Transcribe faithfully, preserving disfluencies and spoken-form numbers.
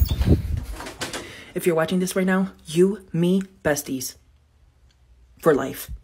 If you're watching this right now, you, me, besties. For life.